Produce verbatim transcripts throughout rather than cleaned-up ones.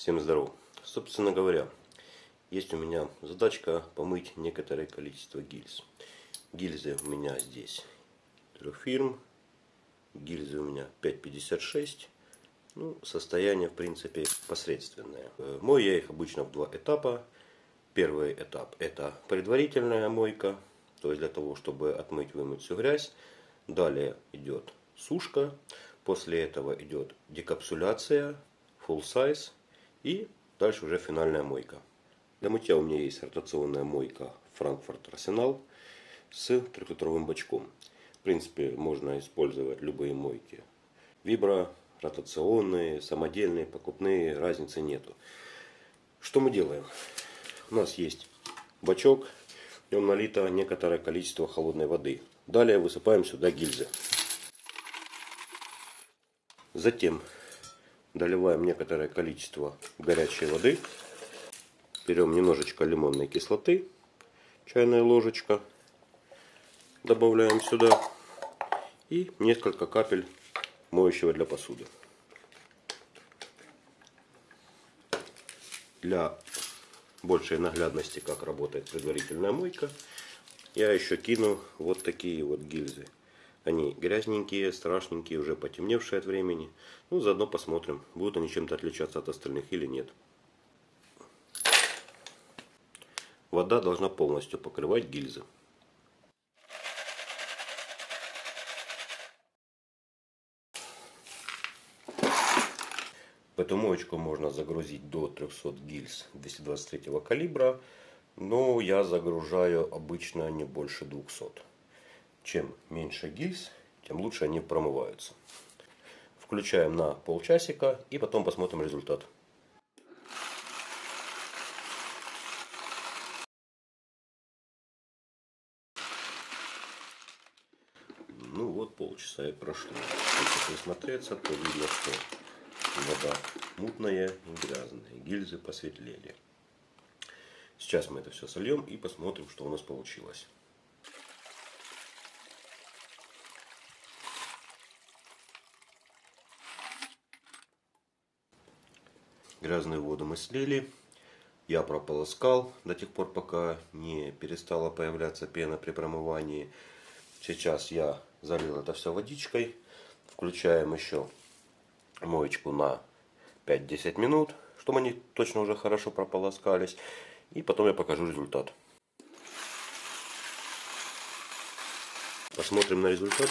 Всем здоров. Собственно говоря, есть у меня задачка помыть некоторое количество гильз. Гильзы у меня здесь трех фирм. Гильзы у меня пять пятьдесят шесть. Ну, состояние в принципе посредственное. Мою я их обычно в два этапа. Первый этап — это предварительная мойка, то есть для того, чтобы отмыть, вымыть всю грязь. Далее идет сушка. После этого идет декапсуляция, full size. И дальше уже финальная мойка. Для мытья у меня есть ротационная мойка Frankfurt Arsenal с трехлитровым бачком. В принципе, можно использовать любые мойки. Вибро, ротационные, самодельные, покупные, разницы нету. Что мы делаем? У нас есть бачок, в нем налито некоторое количество холодной воды. Далее высыпаем сюда гильзы. Затем доливаем некоторое количество горячей воды. Берем немножечко лимонной кислоты, чайная ложечка. Добавляем сюда. И несколько капель моющего для посуды. Для большей наглядности, как работает предварительная мойка, я еще кину вот такие вот гильзы. Они грязненькие, страшненькие, уже потемневшие от времени. Ну, заодно посмотрим, будут они чем-то отличаться от остальных или нет. Вода должна полностью покрывать гильзы. В эту моечку можно загрузить до трёхсот гильз двести двадцать третьего калибра, но я загружаю обычно не больше двухсот. Чем меньше гильз, тем лучше они промываются. Включаем на полчасика и потом посмотрим результат. Ну вот, полчаса и прошло. Если присмотреться, то видно, что вода мутная и грязная. Гильзы посветлели. Сейчас мы это все сольем и посмотрим, что у нас получилось. Грязную воду мы слили. Я прополоскал до тех пор, пока не перестала появляться пена при промывании. Сейчас я залил это все водичкой. Включаем еще моечку на пять-десять минут, чтобы они точно уже хорошо прополоскались. И потом я покажу результат. Посмотрим на результат.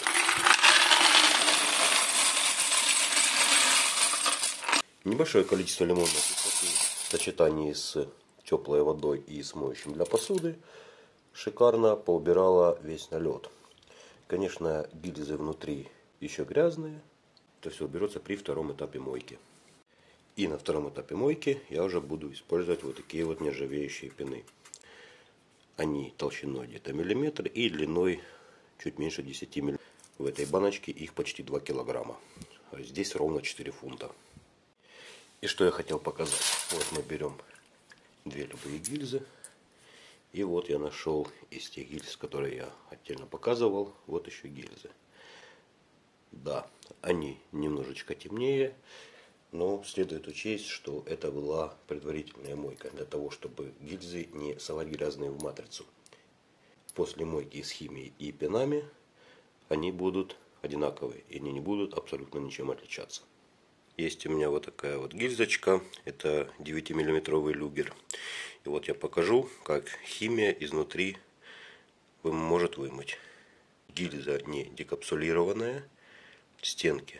Небольшое количество лимонной кислоты в сочетании с теплой водой и с моющим для посуды шикарно поубирало весь налет. Конечно, гильзы внутри еще грязные. Это все уберется при втором этапе мойки. И на втором этапе мойки я уже буду использовать вот такие вот нержавеющие пены. Они толщиной где-то миллиметр и длиной чуть меньше десяти миллиметров. В этой баночке их почти два килограмма. А здесь ровно четыре фунта. И что я хотел показать. Вот мы берем две любые гильзы. И вот я нашел из тех гильз, которые я отдельно показывал, вот еще гильзы. Да, они немножечко темнее, но следует учесть, что это была предварительная мойка, для того, чтобы гильзы не совать грязные в матрицу. После мойки с химией и пенами они будут одинаковые, и они не будут абсолютно ничем отличаться. Есть у меня вот такая вот гильзочка, это девятимиллиметровый люгер. И вот я покажу, как химия изнутри может вымыть. Гильза не декапсулированная, стенки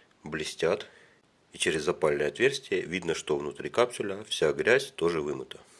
блестят. И через запальное отверстие видно, что внутри капсуля вся грязь тоже вымыта.